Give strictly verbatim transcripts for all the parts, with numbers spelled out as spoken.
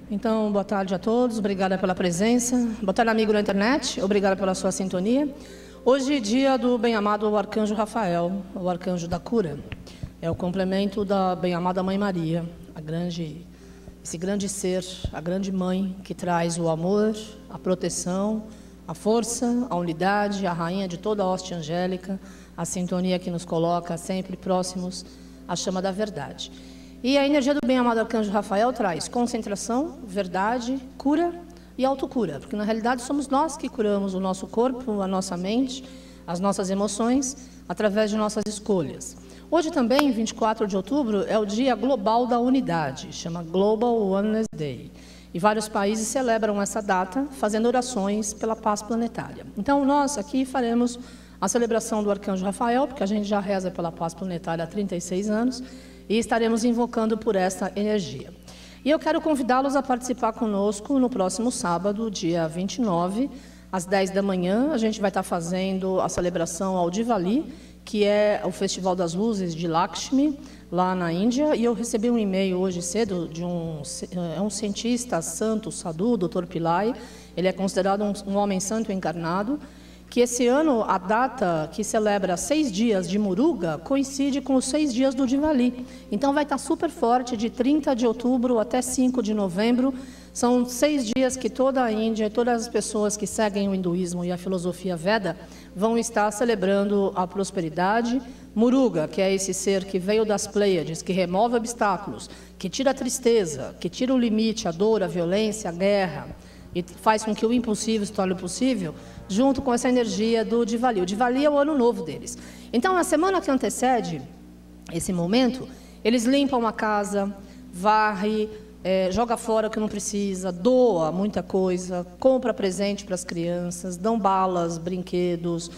Então, boa tarde a todos, obrigada pela presença. Boa tarde, amigo na internet, obrigada pela sua sintonia. Hoje é dia do bem-amado Arcanjo Rafael, o Arcanjo da Cura. É o complemento da bem-amada Mãe Maria, a grande, esse grande ser, a grande mãe que traz o amor, a proteção, a força, a unidade, a rainha de toda a hoste angélica, a sintonia que nos coloca sempre próximos à chama da verdade. E a energia do bem-amado Arcanjo Rafael traz concentração, verdade, cura e autocura, porque na realidade somos nós que curamos o nosso corpo, a nossa mente, as nossas emoções, através de nossas escolhas. Hoje também, vinte e quatro de outubro, é o Dia Global da Unidade, chama Global Oneness Day. E vários países celebram essa data, fazendo orações pela paz planetária. Então, nós aqui faremos a celebração do Arcanjo Rafael, porque a gente já reza pela paz planetária há trinta e seis anos, e estaremos invocando por essa energia. E eu quero convidá-los a participar conosco no próximo sábado, dia vinte e nove, às dez da manhã. A gente vai estar fazendo a celebração ao Diwali, que é o Festival das Luzes de Lakshmi, lá na Índia. E eu recebi um e-mail hoje cedo de um, é um cientista santo, sadhu, doutor Pillai. Ele é considerado um, um homem santo encarnado, que esse ano a data que celebra seis dias de Muruga coincide com os seis dias do Diwali. Então vai estar super forte de trinta de outubro até cinco de novembro. São seis dias que toda a Índia e todas as pessoas que seguem o hinduísmo e a filosofia Veda vão estar celebrando a prosperidade. Muruga, que é esse ser que veio das Pleiades, que remove obstáculos, que tira a tristeza, que tira o limite, a dor, a violência, a guerra, e faz com que o impossível se torne possível, junto com essa energia do Diwali. O Diwali é o ano novo deles. Então, na semana que antecede esse momento, eles limpam a casa, varre, é, joga fora o que não precisa, doa muita coisa, compra presente para as crianças, dão balas, brinquedos,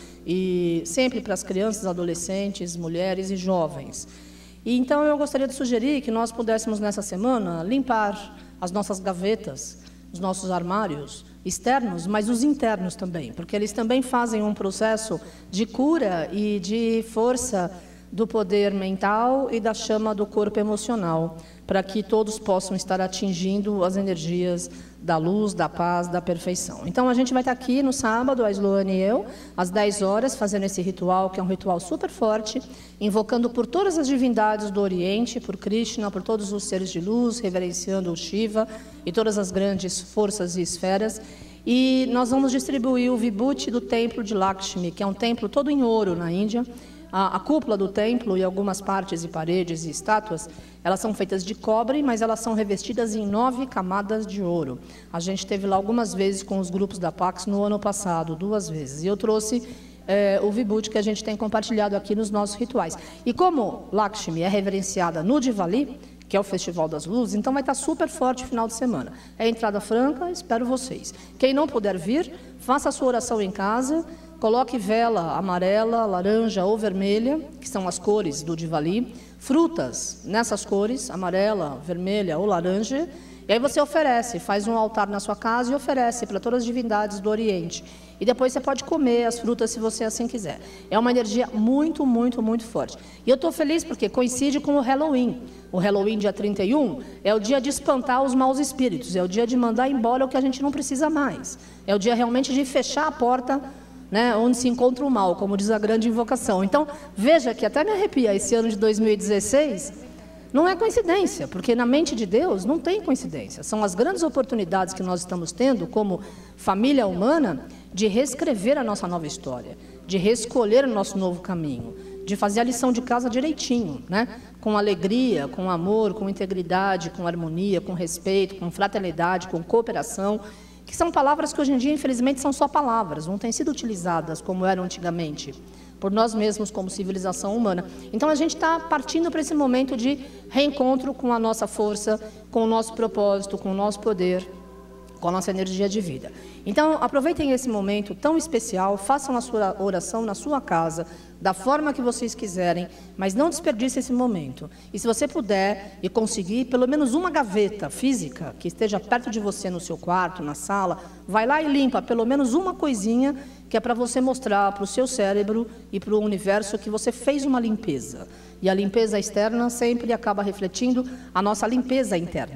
e sempre para as crianças, adolescentes, mulheres e jovens. E, então, eu gostaria de sugerir que nós pudéssemos, nessa semana, limpar as nossas gavetas, os nossos armários externos, mas os internos também, porque eles também fazem um processo de cura e de força do poder mental e da chama do corpo emocional, para que todos possam estar atingindo as energias da luz, da paz, da perfeição. Então, a gente vai estar aqui no sábado, a Sloane e eu, às dez horas, fazendo esse ritual, que é um ritual super forte, invocando por todas as divindades do Oriente, por Krishna, por todos os seres de luz, reverenciando o Shiva e todas as grandes forças e esferas. E nós vamos distribuir o Vibhuti do templo de Lakshmi, que é um templo todo em ouro na Índia. A, a cúpula do templo e algumas partes e paredes e estátuas, elas são feitas de cobre, mas elas são revestidas em nove camadas de ouro. A gente esteve lá algumas vezes com os grupos da Pax no ano passado, duas vezes. E eu trouxe é, o Vibhuti que a gente tem compartilhado aqui nos nossos rituais. E como Lakshmi é reverenciada no Diwali, que é o Festival das Luzes, então vai estar super forte o final de semana. É entrada franca, espero vocês. Quem não puder vir, faça a sua oração em casa, coloque vela amarela, laranja ou vermelha, que são as cores do Diwali, frutas nessas cores, amarela, vermelha ou laranja, e aí você oferece, faz um altar na sua casa e oferece para todas as divindades do Oriente. E depois você pode comer as frutas se você assim quiser. É uma energia muito, muito, muito forte. E eu estou feliz porque coincide com o Halloween. O Halloween, dia trinta e um, é o dia de espantar os maus espíritos, é o dia de mandar embora o que a gente não precisa mais. É o dia realmente de fechar a porta, né, onde se encontra o mal, como diz a grande invocação. Então, veja que até me arrepia, esse ano de dois mil e dezesseis, não é coincidência, porque na mente de Deus não tem coincidência. São as grandes oportunidades que nós estamos tendo, como família humana, de reescrever a nossa nova história, de reescolher o nosso novo caminho, de fazer a lição de casa direitinho, né? Com alegria, com amor, com integridade, com harmonia, com respeito, com fraternidade, com cooperação, que são palavras que hoje em dia, infelizmente, são só palavras, não têm sido utilizadas como eram antigamente, por nós mesmos como civilização humana. Então, a gente está partindo para esse momento de reencontro com a nossa força, com o nosso propósito, com o nosso poder, com a nossa energia de vida. Então, aproveitem esse momento tão especial, façam a sua oração na sua casa, da forma que vocês quiserem, mas não desperdice esse momento. E se você puder e conseguir, pelo menos uma gaveta física que esteja perto de você no seu quarto, na sala, vai lá e limpa pelo menos uma coisinha que é para você mostrar para o seu cérebro e para o universo que você fez uma limpeza. E a limpeza externa sempre acaba refletindo a nossa limpeza interna.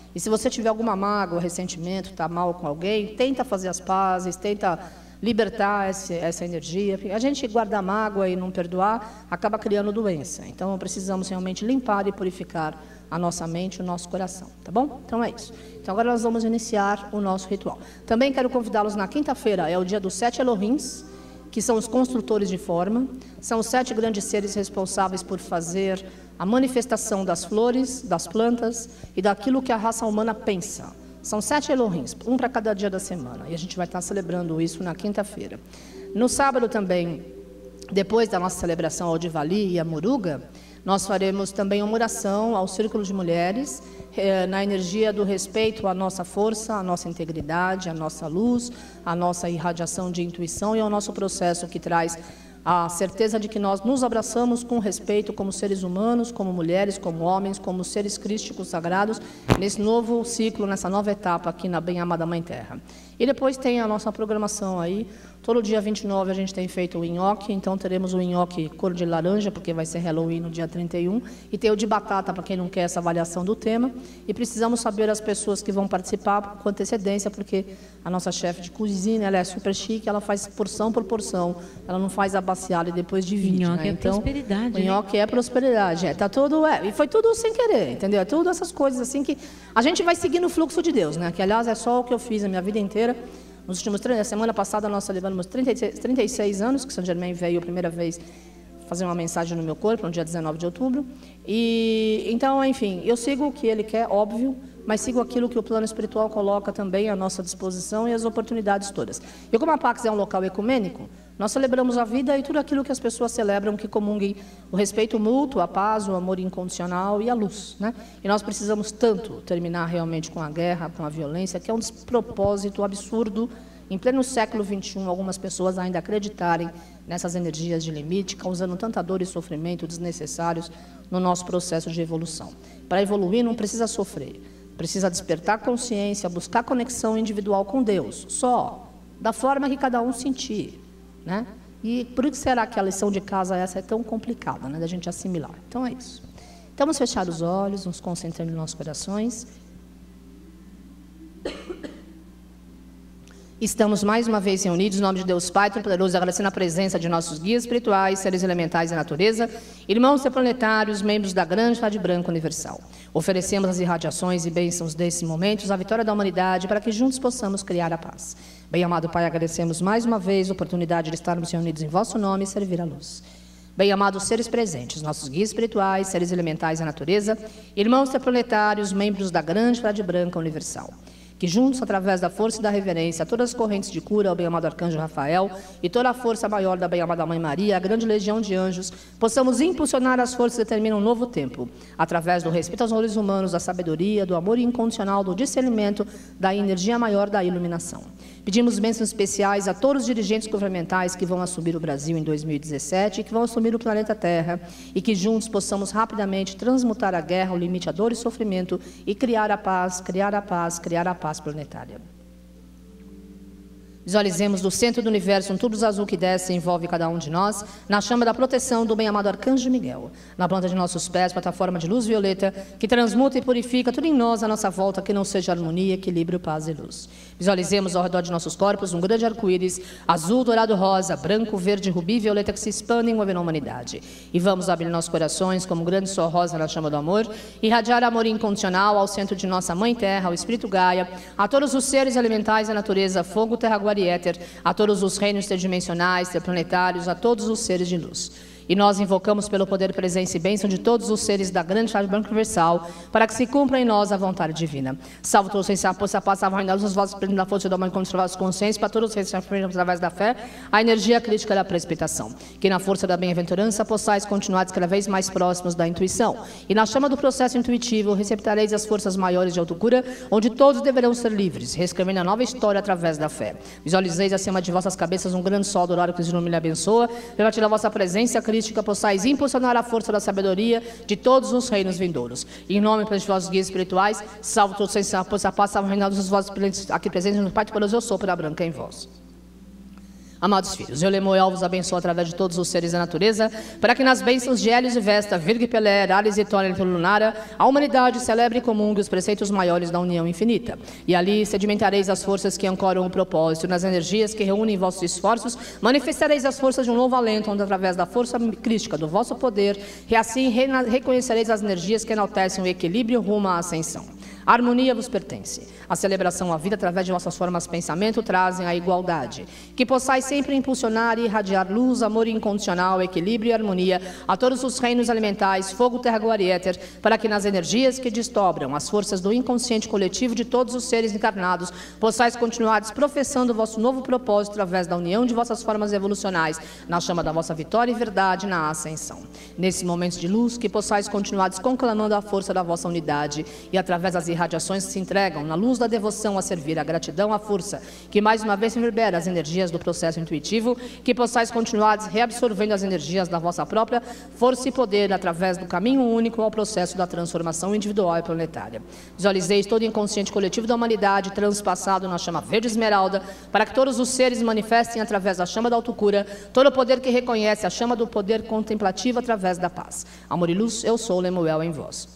E se você tiver alguma mágoa, ressentimento, está mal com alguém, tenta fazer as pazes, tenta libertar esse, essa energia. Porque a gente guardar mágoa e não perdoar acaba criando doença. Então, precisamos realmente limpar e purificar a nossa mente e o nosso coração, tá bom? Então é isso. Então agora nós vamos iniciar o nosso ritual. Também quero convidá-los na quinta-feira, é o dia dos sete Elohims, que são os construtores de forma. São os sete grandes seres responsáveis por fazer a manifestação das flores, das plantas e daquilo que a raça humana pensa. São sete Elohims, um para cada dia da semana. E a gente vai estar celebrando isso na quinta-feira. No sábado também, depois da nossa celebração ao Diwali e a Muruga, nós faremos também uma oração ao Círculo de Mulheres, eh, na energia do respeito à nossa força, à nossa integridade, à nossa luz, à nossa irradiação de intuição e ao nosso processo que traz a certeza de que nós nos abraçamos com respeito como seres humanos, como mulheres, como homens, como seres crísticos sagrados, nesse novo ciclo, nessa nova etapa aqui na bem-amada Mãe Terra. E depois tem a nossa programação aí. Todo dia vinte e nove a gente tem feito o nhoque, então teremos o nhoque cor de laranja, porque vai ser Halloween no dia trinta e um, e tem o de batata, para quem não quer essa avaliação do tema. E precisamos saber as pessoas que vão participar com antecedência, porque a nossa chefe de cozinha, ela é super chique, ela faz porção por porção, ela não faz a baciada e depois divide. O nhoque né? é Então, prosperidade. o nhoque né? é prosperidade, é, tá tudo, é, e foi tudo sem querer, entendeu? É tudo essas coisas assim que a gente vai seguindo o fluxo de Deus, né? Que aliás é só o que eu fiz a minha vida inteira. Nos últimos trinta, semana passada nós celebramos trinta e seis, trinta e seis anos que São Germain veio a primeira vez fazer uma mensagem no meu corpo, no dia dezenove de outubro. E então, enfim, eu sigo o que ele quer, óbvio, mas sigo aquilo que o plano espiritual coloca também à nossa disposição e as oportunidades todas. E como a Pax é um local ecumênico, nós celebramos a vida e tudo aquilo que as pessoas celebram que comunguem o respeito mútuo, a paz, o amor incondicional e a luz, né? E nós precisamos tanto terminar realmente com a guerra, com a violência, que é um despropósito absurdo. Em pleno século vinte e um, algumas pessoas ainda acreditarem nessas energias de limite, causando tanta dor e sofrimento desnecessários no nosso processo de evolução. Para evoluir não precisa sofrer, precisa despertar consciência, buscar conexão individual com Deus, só, da forma que cada um sentir, né? E por que será que a lição de casa essa é tão complicada, né, da gente assimilar? Então é isso. Então vamos fechar os olhos, nos concentrando nos nossos corações. Estamos mais uma vez reunidos em nome de Deus Pai Todo-Poderoso, agradecendo a presença de nossos guias espirituais, seres elementais e natureza, irmãos planetários, membros da grande Rádio Branca Universal. Oferecemos as irradiações e bênçãos desses momentos, a vitória da humanidade, para que juntos possamos criar a paz. Bem-amado Pai, agradecemos mais uma vez a oportunidade de estarmos reunidos em vosso nome e servir a luz. Bem-amados seres presentes, nossos guias espirituais, seres elementais e natureza, irmãos planetários, membros da grande Rádio Branca Universal. Que juntos, através da força e da reverência, todas as correntes de cura ao bem-amado Arcanjo Rafael e toda a força maior da bem-amada Mãe Maria, a grande legião de anjos, possamos impulsionar as forças que determinam um novo tempo, através do respeito aos valores humanos, da sabedoria, do amor incondicional, do discernimento, da energia maior da iluminação. Pedimos bênçãos especiais a todos os dirigentes governamentais que vão assumir o Brasil em dois mil e dezessete e que vão assumir o planeta Terra, e que juntos possamos rapidamente transmutar a guerra, o limite, a dor e sofrimento, e criar a paz, criar a paz, criar a paz planetária. Visualizemos do centro do universo um tubo azul que desce e envolve cada um de nós, na chama da proteção do bem-amado Arcanjo Miguel, na planta de nossos pés, plataforma de luz violeta, que transmuta e purifica tudo em nós à nossa volta, que não seja harmonia, equilíbrio, paz e luz. Visualizemos ao redor de nossos corpos um grande arco-íris, azul, dourado, rosa, branco, verde, rubi e violeta, que se expandem e movem na humanidade. E vamos abrir nossos corações como um grande sol rosa na chama do amor, irradiar amor incondicional ao centro de nossa Mãe Terra, ao Espírito Gaia, a todos os seres elementais da natureza, fogo, terra, água e éter, a todos os reinos interdimensionais, interplanetários, a todos os seres de luz. E nós invocamos pelo poder, presença e bênção de todos os seres da grande Rádio Branca Universal, para que se cumpra em nós a vontade divina. Salve todos os reis, possa passar a os vossos prêmios da força do amor contra os conscientes, para todos os reis através da fé, a energia crítica da precipitação. Que na força da bem-aventurança possais continuar cada vez mais próximos da intuição. E na chama do processo intuitivo, receptareis as forças maiores de autocura, onde todos deverão ser livres, reescrevendo a nova história através da fé. Visualizeis acima de vossas cabeças um grande sol dourado que os ilumina e abençoa, permitir a vossa presença crítica, possais impulsionar a força da sabedoria de todos os reinos vindouros. E em nome dos vossos guias espirituais, salvo todos os sensatos, a paz, salvo o reinado dos vossos aqui presentes no Pai Todo-Poderoso, eu sou para a branca em vós. Amados filhos, eu, Lemuel, vos abençoo através de todos os seres da natureza, para que nas bênçãos de Hélios e Vesta, Virgo e Pelé, Ares e Tônia e Lunara, a humanidade celebre e comungue os preceitos maiores da união infinita. E ali sedimentareis as forças que ancoram o propósito, nas energias que reúnem vossos esforços, manifestareis as forças de um novo alento, onde através da força crística do vosso poder, e assim reconhecereis as energias que enaltecem o equilíbrio rumo à ascensão. A harmonia vos pertence. A celebração à vida através de vossas formas de pensamento trazem a igualdade. Que possais sempre impulsionar e irradiar luz, amor incondicional, equilíbrio e harmonia a todos os reinos elementais, fogo, terra, ar e éter, para que nas energias que desdobram as forças do inconsciente coletivo de todos os seres encarnados, possais continuar professando o vosso novo propósito através da união de vossas formas evolucionais, na chama da vossa vitória e verdade na ascensão. Nesses momentos de luz, que possais continuar conclamando a força da vossa unidade e através das irradiações que se entregam na luz da devoção a servir, a gratidão, a força, que mais uma vez reverbera as energias do processo intuitivo, que possais continuar reabsorvendo as energias da vossa própria força e poder através do caminho único ao processo da transformação individual e planetária. Visualizeis todo o inconsciente coletivo da humanidade transpassado na chama verde esmeralda, para que todos os seres manifestem através da chama da autocura todo o poder que reconhece a chama do poder contemplativo através da paz. Amor e luz, eu sou Lemuel em vós.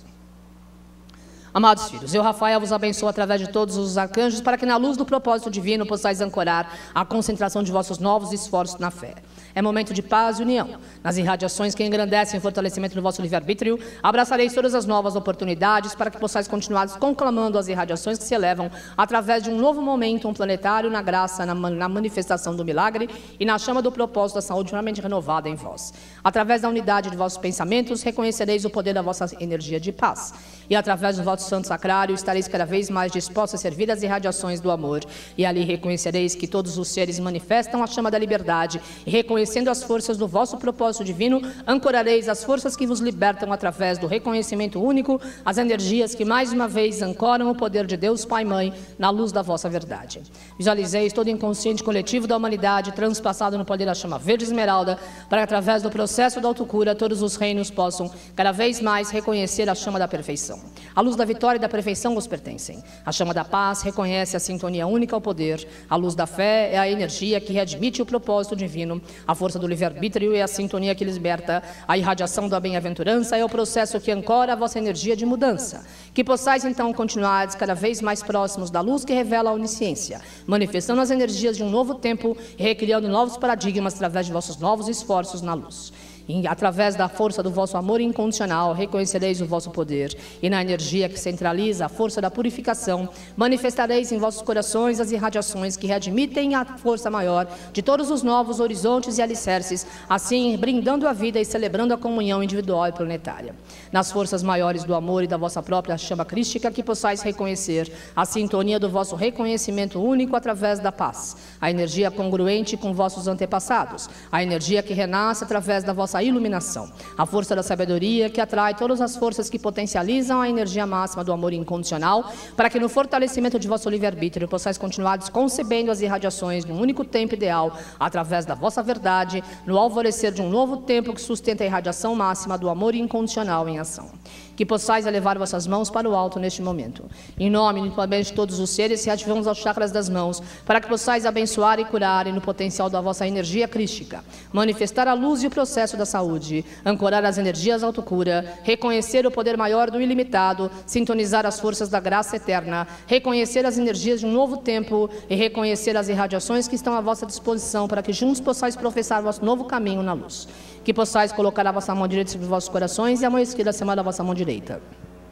Amados filhos, eu, Rafael, vos abençoo através de todos os arcanjos, para que na luz do propósito divino possais ancorar a concentração de vossos novos esforços na fé. É momento de paz e união. Nas irradiações que engrandecem o fortalecimento do vosso livre-arbítrio, abraçareis todas as novas oportunidades para que possais continuar conclamando as irradiações que se elevam através de um novo momento, um planetário, na graça, na, na manifestação do milagre e na chama do propósito da saúde plenamente renovada em vós. Através da unidade de vossos pensamentos, reconhecereis o poder da vossa energia de paz. E através do vosso santo sacrário, estareis cada vez mais dispostos a servir as irradiações do amor. E ali reconhecereis que todos os seres manifestam a chama da liberdade e reconhecereis Reconhecendo as forças do vosso propósito divino, ancorareis as forças que vos libertam através do reconhecimento único, as energias que mais uma vez ancoram o poder de Deus Pai e Mãe na luz da vossa verdade. Visualizeis todo o inconsciente coletivo da humanidade transpassado no poder da chama verde esmeralda, para que através do processo da autocura todos os reinos possam cada vez mais reconhecer a chama da perfeição. A luz da vitória e da perfeição vos pertencem. A chama da paz reconhece a sintonia única ao poder. A luz da fé é a energia que readmite o propósito divino. A força do livre-arbítrio é a sintonia que liberta. A irradiação da bem-aventurança é o processo que ancora a vossa energia de mudança. Que possais então continuar cada vez mais próximos da luz que revela a onisciência, manifestando as energias de um novo tempo e recriando novos paradigmas através de vossos novos esforços na luz. E, através da força do vosso amor incondicional, reconhecereis o vosso poder, e na energia que centraliza a força da purificação, manifestareis em vossos corações as irradiações que readmitem a força maior de todos os novos horizontes e alicerces, assim brindando a vida e celebrando a comunhão individual e planetária. Nas forças maiores do amor e da vossa própria chama crística, que possais reconhecer a sintonia do vosso reconhecimento único através da paz, a energia congruente com vossos antepassados, a energia que renasce através da vossa a iluminação, a força da sabedoria que atrai todas as forças que potencializam a energia máxima do amor incondicional, para que no fortalecimento de vosso livre-arbítrio possais continuar concebendo as irradiações de um único tempo ideal, através da vossa verdade, no alvorecer de um novo tempo que sustenta a irradiação máxima do amor incondicional em ação. Que possais elevar vossas mãos para o alto neste momento. Em nome de todos os seres, reativamos os chakras das mãos, para que possais abençoar e curar e no potencial da vossa energia crística, manifestar a luz e o processo da saúde, ancorar as energias da autocura, reconhecer o poder maior do ilimitado, sintonizar as forças da graça eterna, reconhecer as energias de um novo tempo e reconhecer as irradiações que estão à vossa disposição, para que juntos possais professar vosso novo caminho na luz. Que possais colocar a vossa mão direita sobre os vossos corações e a mão esquerda acima da vossa mão direita.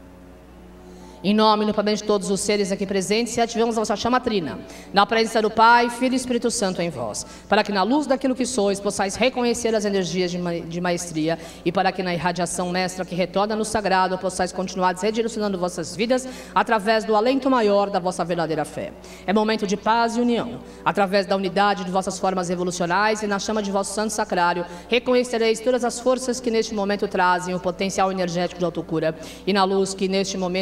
Em nome e no de todos os seres aqui presentes, ativamos a vossa chama trina, na presença do Pai, Filho e Espírito Santo em vós, para que na luz daquilo que sois, possais reconhecer as energias de, ma de maestria, e para que na irradiação mestra que retorna no sagrado, possais continuar redirecionando vossas vidas através do alento maior da vossa verdadeira fé. É momento de paz e união. Através da unidade de vossas formas evolucionais e na chama de vosso santo sacrário, reconhecereis todas as forças que neste momento trazem o potencial energético de autocura, e na luz que neste momento irmana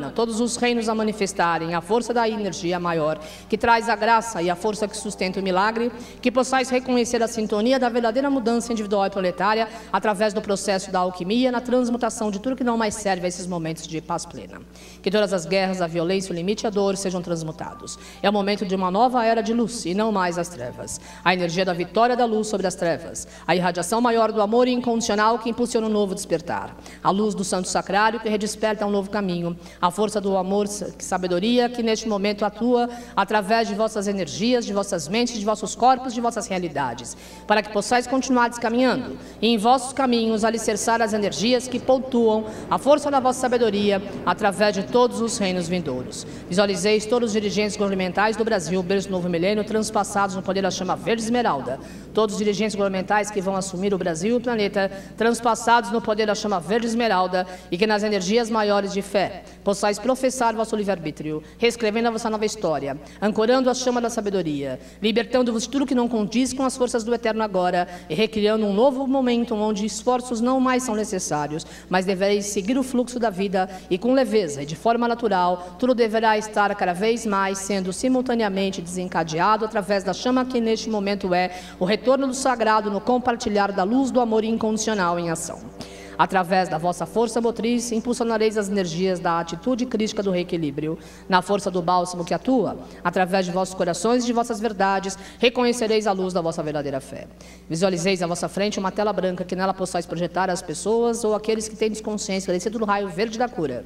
semana, todos os reinos a manifestarem a força da energia maior, que traz a graça e a força que sustenta o milagre, que possais reconhecer a sintonia da verdadeira mudança individual e planetária através do processo da alquimia, na transmutação de tudo que não mais serve a esses momentos de paz plena. Que todas as guerras, a violência, o limite e a dor sejam transmutados. É o momento de uma nova era de luz e não mais as trevas. A energia da vitória da luz sobre as trevas. A irradiação maior do amor incondicional que impulsiona um novo despertar. A luz do santo sacrário que redesperta um novo caminho. A força do amor e sabedoria que neste momento atua através de vossas energias, de vossas mentes, de vossos corpos, de vossas realidades. Para que possais continuar descaminhando e em vossos caminhos alicerçar as energias que pontuam a força da vossa sabedoria através de todos os reinos vindouros. Visualizeis todos os dirigentes governamentais do Brasil, berço do novo milênio, transpassados no poder da chama verde esmeralda. Todos os dirigentes governamentais que vão assumir o Brasil e o planeta, transpassados no poder da chama verde esmeralda, e que nas energias maiores de fé possais professar vosso livre-arbítrio, reescrevendo a vossa nova história, ancorando a chama da sabedoria, libertando-vos de tudo que não condiz com as forças do eterno agora e recriando um novo momento onde esforços não mais são necessários, mas devereis seguir o fluxo da vida e com leveza e de forma natural, tudo deverá estar cada vez mais sendo simultaneamente desencadeado através da chama que neste momento é o retorno do sagrado no compartilhar da luz do amor incondicional em ação. Através da vossa força motriz, impulsionareis as energias da atitude crítica do reequilíbrio. Na força do bálsamo que atua, através de vossos corações e de vossas verdades, reconhecereis a luz da vossa verdadeira fé. Visualizeis à vossa frente uma tela branca que nela possais projetar as pessoas ou aqueles que têm desconsciência, descido do raio verde da cura.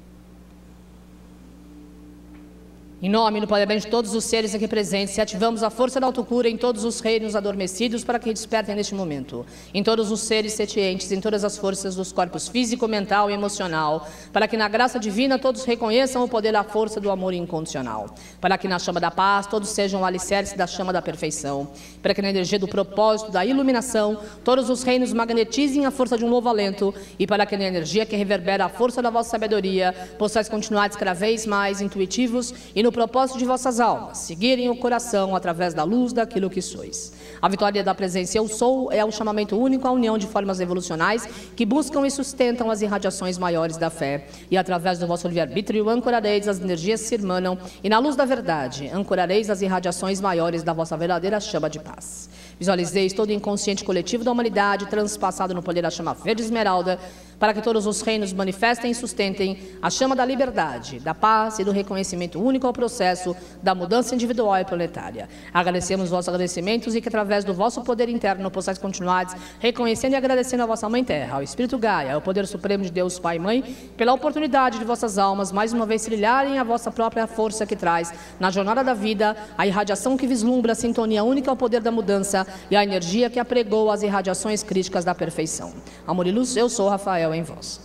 Em nome e no poder de todos os seres aqui presentes, ativamos a força da autocura em todos os reinos adormecidos para que despertem neste momento. Em todos os seres setientes, em todas as forças dos corpos físico, mental e emocional, para que na graça divina todos reconheçam o poder da força do amor incondicional. Para que na chama da paz todos sejam o alicerce da chama da perfeição. Para que na energia do propósito, da iluminação, todos os reinos magnetizem a força de um novo alento. E para que na energia que reverbera a força da vossa sabedoria, possais continuar cada vez mais intuitivos e no o propósito de vossas almas, seguirem o coração através da luz daquilo que sois. A vitória da presença Eu Sou é um chamamento único à união de formas evolucionais que buscam e sustentam as irradiações maiores da fé. E através do vosso livre-arbítrio ancorareis as energias que se irmanam e na luz da verdade ancorareis as irradiações maiores da vossa verdadeira chama de paz. Visualizeis todo o inconsciente coletivo da humanidade transpassado no poder da chama verde esmeralda, para que todos os reinos manifestem e sustentem a chama da liberdade, da paz e do reconhecimento único ao processo da mudança individual e planetária. Agradecemos vossos agradecimentos e que através do vosso poder interno possais continuar reconhecendo e agradecendo a vossa Mãe Terra, ao Espírito Gaia, ao Poder Supremo de Deus Pai e Mãe, pela oportunidade de vossas almas mais uma vez trilharem a vossa própria força que traz na jornada da vida a irradiação que vislumbra a sintonia única ao poder da mudança e a energia que apregou as irradiações críticas da perfeição. Amor e luz, eu sou Rafael em vós.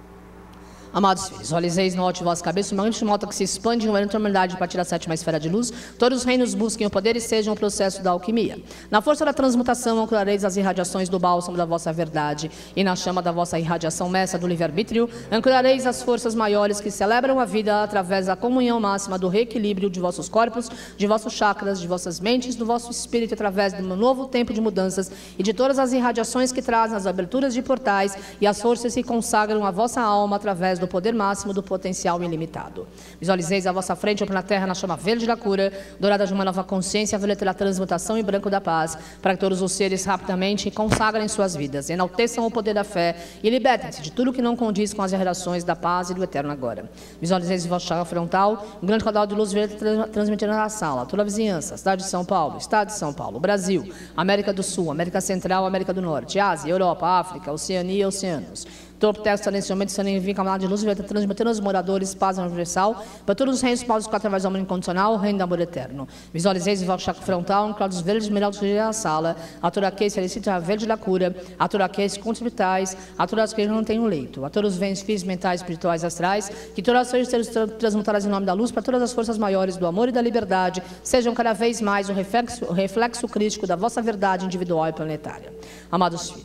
Amados filhos, visualizeis no alto de vossa cabeça uma grande moto que se expande em uma enormidade a partir da sétima esfera de luz. Todos os reinos busquem o poder e sejam o processo da alquimia. Na força da transmutação, ancorareis as irradiações do bálsamo da vossa verdade. E na chama da vossa irradiação mestra do livre-arbítrio, ancorareis as forças maiores que celebram a vida através da comunhão máxima do reequilíbrio de vossos corpos, de vossos chakras, de vossas mentes, do vosso espírito, através de um novo tempo de mudanças e de todas as irradiações que trazem as aberturas de portais e as forças que consagram a vossa alma através do poder máximo do potencial ilimitado. Visualizeis à vossa frente na terra na chama verde da cura, dourada de uma nova consciência, violeta da transmutação e branco da paz, para que todos os seres rapidamente consagrem suas vidas, enalteçam o poder da fé e libertem-se de tudo que não condiz com as relações da paz e do eterno agora. Visualizeis o vosso chakra frontal, um grande caudal de luz verde transmitindo na sala, toda a vizinhança, cidade de São Paulo, estado de São Paulo, Brasil, América do Sul, América Central, América do Norte, Ásia, Europa, África, Oceania e Oceanos. Topo terra nesse momento, sendo enviado caminhada de luz, vai transmitendo aos moradores paz universal, para todos os reinos pausos que através do amor incondicional, o reino do amor eterno. Visualizeis o vosso chakra frontal, um cláudio verdes esmeraldas que a sala, a toda aqueles que felicitam a verde da cura, a todos aqueles com hospitais, a todos aqueles que não têm um leito, a todos os bens físicos, mentais, espirituais, astrais, que todas as coisas sejam transmutadas em nome da luz, para todas as forças maiores do amor e da liberdade, sejam cada vez mais o reflexo, o reflexo crítico da vossa verdade individual e planetária. Amados filhos,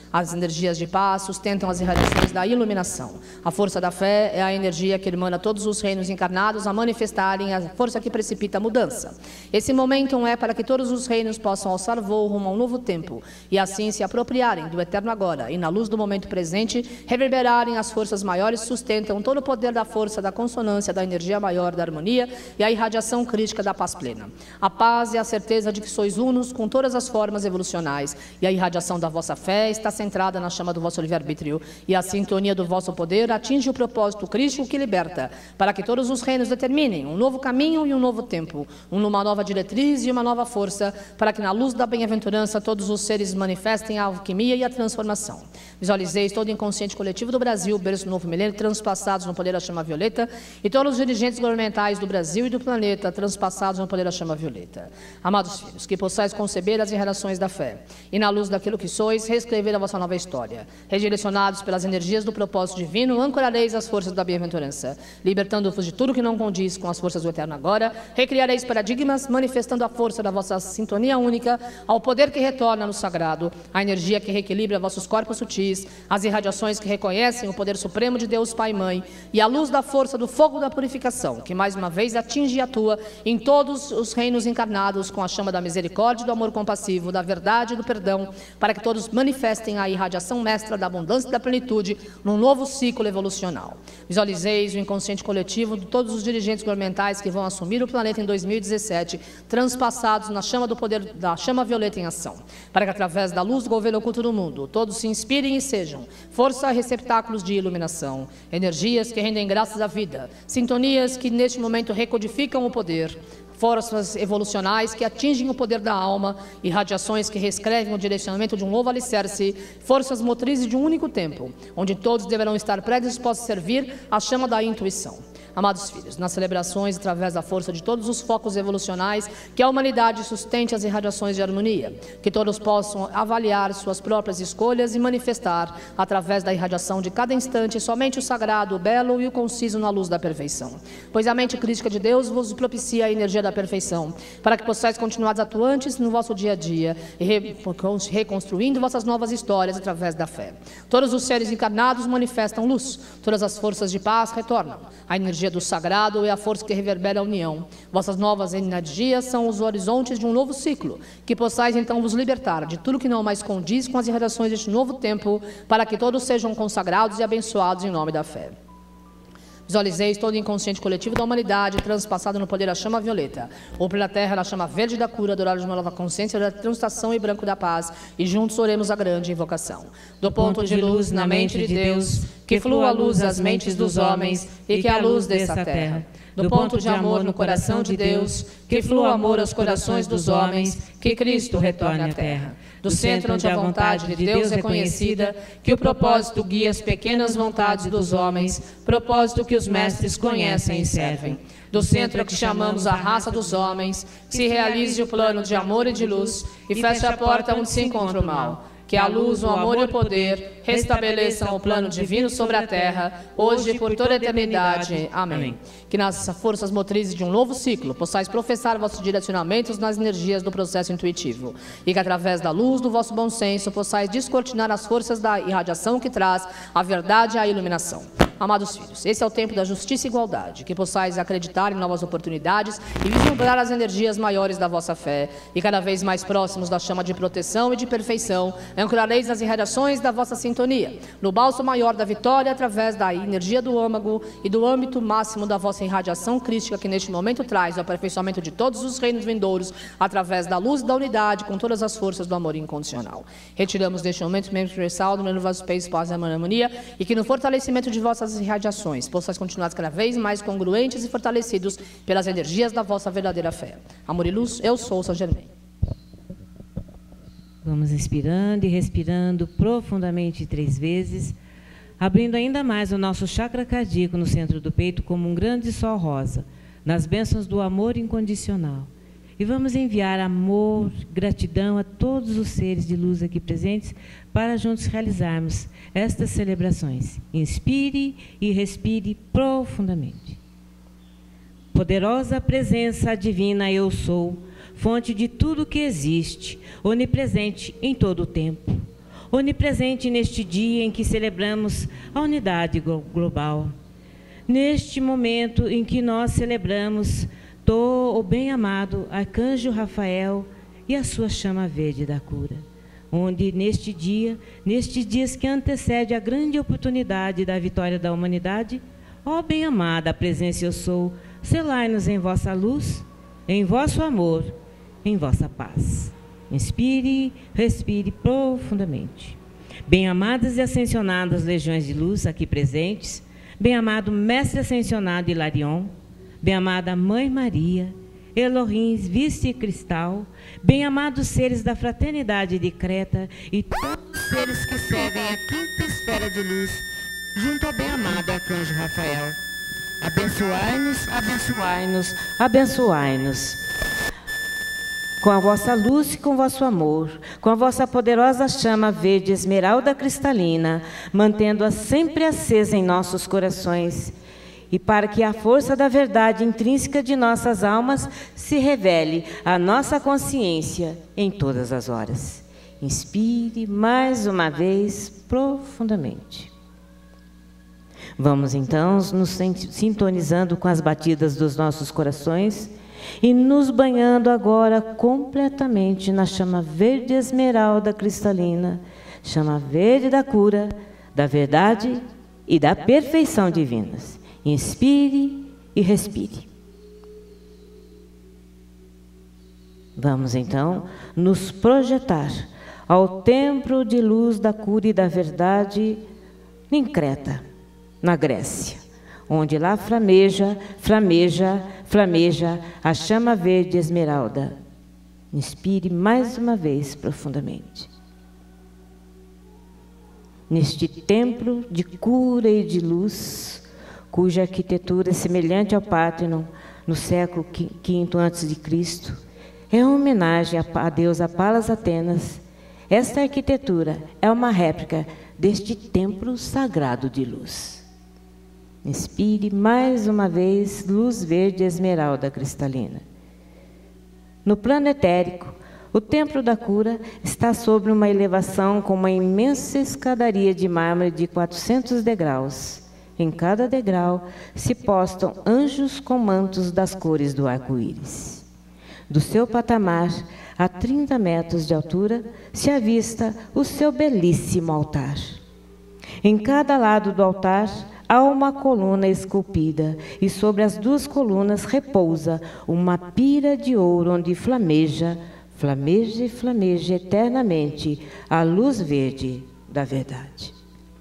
As energias de paz sustentam as irradiações da iluminação. A força da fé é a energia que emana todos os reinos encarnados a manifestarem a força que precipita a mudança. Esse momento é para que todos os reinos possam alçar voo rumo a um novo tempo e assim se apropriarem do eterno agora e, na luz do momento presente, reverberarem as forças maiores que sustentam todo o poder da força, da consonância, da energia maior, da harmonia e a irradiação crítica da paz plena. A paz é a certeza de que sois unos com todas as formas evolucionais e a irradiação da vossa fé está centrada na chama do vosso livre-arbítrio e a sintonia do vosso poder atinge o propósito crístico que liberta, para que todos os reinos determinem um novo caminho e um novo tempo, uma nova diretriz e uma nova força, para que na luz da bem-aventurança todos os seres manifestem a alquimia e a transformação. Visualizeis todo o inconsciente coletivo do Brasil, berço do novo milênio, transpassados no poder da chama violeta, e todos os dirigentes governamentais do Brasil e do planeta, transpassados no poder da chama violeta. Amados filhos, que possais conceber as relações da fé, e na luz daquilo que sois, reescrever a vossa nova história. Redirecionados pelas energias do propósito divino, ancorareis as forças da bem-aventurança. Libertando-vos de tudo que não condiz com as forças do eterno agora, recriareis paradigmas, manifestando a força da vossa sintonia única, ao poder que retorna no sagrado, a energia que reequilibra vossos corpos sutis, as irradiações que reconhecem o poder supremo de Deus Pai e Mãe, e a luz da força do fogo da purificação, que mais uma vez atinge e atua em todos os reinos encarnados com a chama da misericórdia e do amor compassivo, da verdade e do perdão, para que todos manifestem a irradiação mestra da abundância e da plenitude num novo ciclo evolucional. Visualizeis o inconsciente coletivo de todos os dirigentes governamentais que vão assumir o planeta em dois mil e dezessete, transpassados na chama do poder da chama violeta em ação, para que através da luz do governo oculto do mundo, todos se inspirem e sejam força receptáculos de iluminação, energias que rendem graças à vida, sintonias que neste momento recodificam o poder, forças evolucionais que atingem o poder da alma, irradiações que reescrevem o direcionamento de um novo alicerce, forças motrizes de um único tempo, onde todos deverão estar predispostos a servir a chama da intuição. Amados filhos, nas celebrações, através da força de todos os focos evolucionais, que a humanidade sustente as irradiações de harmonia, que todos possam avaliar suas próprias escolhas e manifestar, através da irradiação de cada instante, somente o sagrado, o belo e o conciso na luz da perfeição. Pois a mente crítica de Deus vos propicia a energia da perfeição, para que possais continuar atuantes no vosso dia a dia e re reconstruindo vossas novas histórias através da fé. Todos os seres encarnados manifestam luz, todas as forças de paz retornam. A energia do sagrado é a força que reverbera a união. Vossas novas energias são os horizontes de um novo ciclo, que possais então vos libertar de tudo que não mais condiz com as irradiações deste novo tempo, para que todos sejam consagrados e abençoados em nome da fé. Visualizeis todo o inconsciente coletivo da humanidade, transpassado no poder da chama violeta, ou pela terra na chama verde da cura, dourada de uma nova consciência da transmutação e branco da paz, e juntos oremos a grande invocação. Do ponto de luz na mente de Deus, que flua a luz às mentes dos homens, e que a luz desça à terra. Do ponto de amor no coração de Deus, que flua amor aos corações dos homens, que Cristo retorne à terra. Do centro onde a vontade de Deus é conhecida, que o propósito guia as pequenas vontades dos homens, propósito que os mestres conhecem e servem. Do centro que chamamos a raça dos homens, que se realize o plano de amor e de luz, e feche a porta onde se encontra o mal. Que a luz, o amor e o poder restabeleçam o plano divino sobre a terra, hoje e por toda a eternidade. Amém. Que nas forças motrizes de um novo ciclo, possais professar vossos direcionamentos nas energias do processo intuitivo. E que através da luz do vosso bom senso, possais descortinar as forças da irradiação que traz a verdade e a iluminação. Amados filhos, esse é o tempo da justiça e igualdade, que possais acreditar em novas oportunidades e vislumbrar as energias maiores da vossa fé, e cada vez mais próximos da chama de proteção e de perfeição, ancorareis as irradiações da vossa sintonia, no balso maior da vitória, através da energia do âmago e do âmbito máximo da vossa irradiação crística, que neste momento traz o aperfeiçoamento de todos os reinos vindouros, através da luz e da unidade, com todas as forças do amor incondicional. Retiramos neste momento o membro universal do meu vosso peito, paz e harmonia, e que no fortalecimento de vossas irradiações possais continuar cada vez mais congruentes e fortalecidos pelas energias da vossa verdadeira fé. Amor e luz, eu sou São Germain. Vamos inspirando e respirando profundamente três vezes, abrindo ainda mais o nosso chakra cardíaco no centro do peito como um grande sol rosa, nas bênçãos do amor incondicional. E vamos enviar amor, gratidão a todos os seres de luz aqui presentes para juntos realizarmos estas celebrações. Inspire e respire profundamente. Poderosa presença divina eu sou, fonte de tudo que existe, onipresente em todo o tempo. onipresente neste dia em que celebramos a unidade global. Neste momento em que nós celebramos o bem-amado Arcanjo Rafael e a sua chama verde da cura, onde neste dia, nestes dias que antecede a grande oportunidade da vitória da humanidade, ó bem-amada presença eu sou, selai-nos em vossa luz, em vosso amor, em vossa paz. Inspire, respire profundamente. Bem-amadas e ascensionadas legiões de luz aqui presentes, bem-amado Mestre Ascensionado Hilarion, bem-amada Mãe Maria, Elohim, Viste Cristal, bem-amados seres da Fraternidade de Creta e todos os seres que servem a quinta esfera de luz, junto ao bem-amado Arcanjo Rafael. Abençoai-nos, abençoai-nos, abençoai-nos. Com a vossa luz e com o vosso amor, com a vossa poderosa chama verde esmeralda cristalina, mantendo-a sempre acesa em nossos corações, e para que a força da verdade intrínseca de nossas almas se revele à nossa consciência em todas as horas. Inspire mais uma vez profundamente. Vamos então nos sintonizando com as batidas dos nossos corações e nos banhando agora completamente na chama verde esmeralda cristalina, chama verde da cura, da verdade e da perfeição divinas. Inspire e respire. Vamos então nos projetar ao templo de luz da cura e da verdade em Creta, na Grécia, onde lá flameja, flameja, flameja a chama verde esmeralda. Inspire mais uma vez profundamente. Neste templo de cura e de luz, cuja arquitetura é semelhante ao Partenon no século quinto antes de Cristo, é uma homenagem à deusa Palas Atenas. Esta arquitetura é uma réplica deste templo sagrado de luz. Inspire mais uma vez luz verde esmeralda cristalina. No plano etérico, o templo da cura está sobre uma elevação com uma imensa escadaria de mármore de quatrocentos degraus. Em cada degrau se postam anjos com mantos das cores do arco-íris. Do seu patamar, a trinta metros de altura, se avista o seu belíssimo altar. Em cada lado do altar há uma coluna esculpida, e sobre as duas colunas repousa uma pira de ouro onde flameja, flameja e flameja eternamente a luz verde da verdade.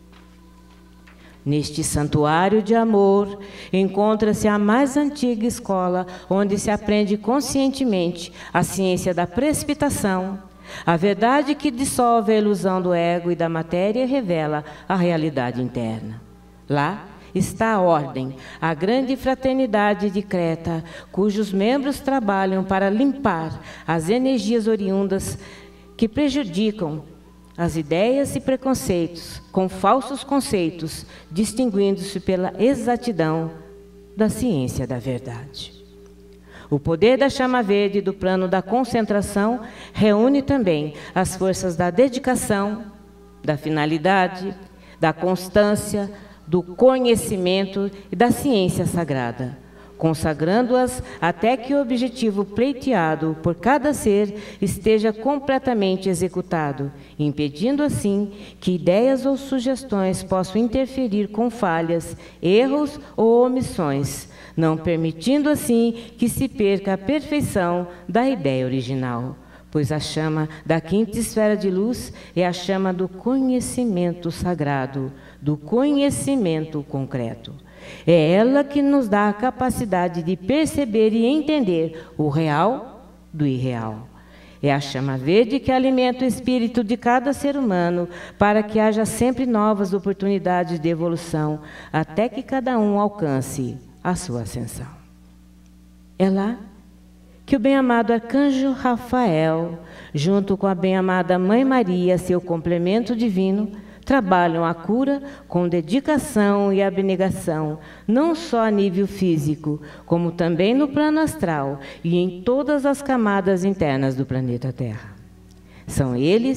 Neste santuário de amor, encontra-se a mais antiga escola, onde se aprende conscientemente a ciência da precipitação, a verdade que dissolve a ilusão do ego e da matéria e revela a realidade interna. Lá está a ordem, a grande fraternidade de Creta, cujos membros trabalham para limpar as energias oriundas que prejudicam as ideias e preconceitos, com falsos conceitos, distinguindo-se pela exatidão da ciência da verdade. O poder da chama verde do plano da concentração reúne também as forças da dedicação, da finalidade, da constância, do conhecimento e da ciência sagrada, consagrando-as até que o objetivo pleiteado por cada ser esteja completamente executado, impedindo assim que ideias ou sugestões possam interferir com falhas, erros ou omissões, não permitindo assim que se perca a perfeição da ideia original, pois a chama da quinta esfera de luz é a chama do conhecimento sagrado, do conhecimento concreto. É ela que nos dá a capacidade de perceber e entender o real do irreal. É a chama verde que alimenta o espírito de cada ser humano para que haja sempre novas oportunidades de evolução, até que cada um alcance a sua ascensão. É lá que o bem-amado Arcanjo Rafael, junto com a bem-amada Mãe Maria, seu complemento divino, trabalham a cura com dedicação e abnegação, não só a nível físico, como também no plano astral e em todas as camadas internas do planeta Terra. São eles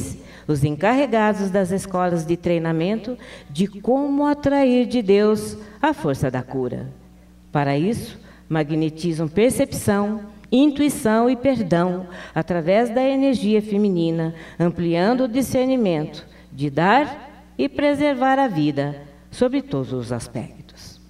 os encarregados das escolas de treinamento de como atrair de Deus a força da cura. Para isso, magnetizam percepção, intuição e perdão através da energia feminina, ampliando o discernimento de dar e preservar a vida sobre todos os aspectos.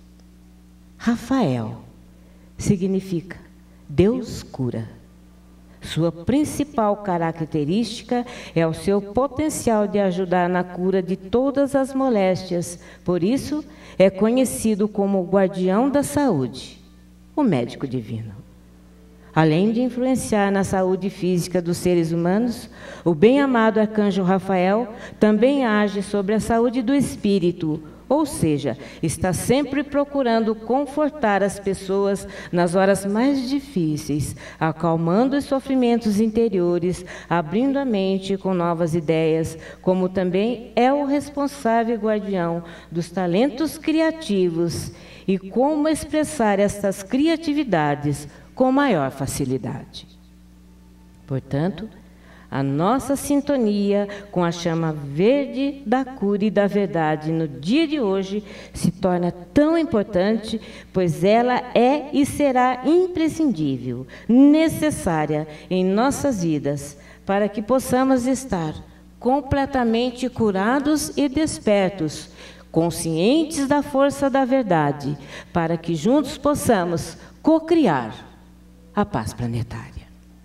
Rafael significa Deus cura. Sua principal característica é o seu potencial de ajudar na cura de todas as moléstias. Por isso, é conhecido como o guardião da saúde, o médico divino. Além de influenciar na saúde física dos seres humanos, o bem-amado arcanjo Rafael também age sobre a saúde do espírito, ou seja, está sempre procurando confortar as pessoas nas horas mais difíceis, acalmando os sofrimentos interiores, abrindo a mente com novas ideias, como também é o responsável e guardião dos talentos criativos e como expressar estas criatividades com maior facilidade. Portanto, a nossa sintonia com a chama verde da cura e da verdade no dia de hoje se torna tão importante, pois ela é e será imprescindível, necessária em nossas vidas, para que possamos estar completamente curados e despertos, conscientes da força da verdade, para que juntos possamos co-criar a paz planetária.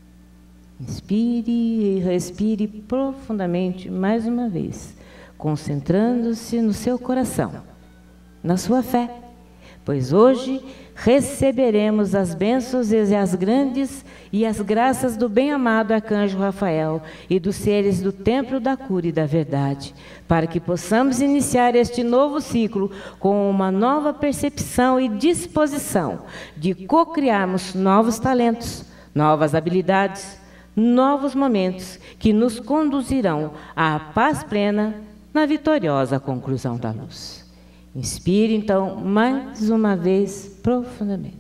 Inspire e respire profundamente mais uma vez, concentrando-se no seu coração, na sua fé, pois hoje receberemos as bênçãos e as grandes e as graças do bem-amado arcanjo Rafael e dos seres do Templo da Cura e da Verdade, para que possamos iniciar este novo ciclo com uma nova percepção e disposição de co-criarmos novos talentos, novas habilidades, novos momentos que nos conduzirão à paz plena na vitoriosa conclusão da luz. Inspire, então, mais uma vez, profundamente.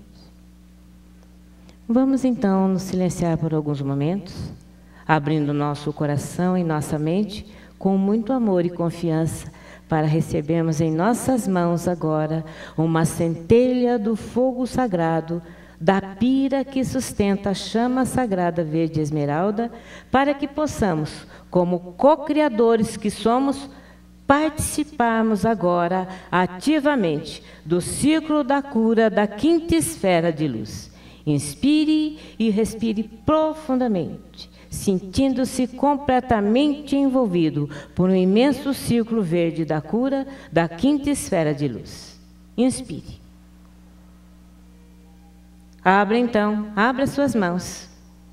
Vamos, então, nos silenciar por alguns momentos, abrindo nosso coração e nossa mente com muito amor e confiança para recebermos em nossas mãos agora uma centelha do fogo sagrado da pira que sustenta a chama sagrada verde esmeralda, para que possamos, como co-criadores que somos, participarmos agora ativamente do ciclo da cura da quinta esfera de luz. Inspire e respire profundamente, sentindo-se completamente envolvido por um imenso círculo verde da cura da quinta esfera de luz. Inspire. Abra então, abra suas mãos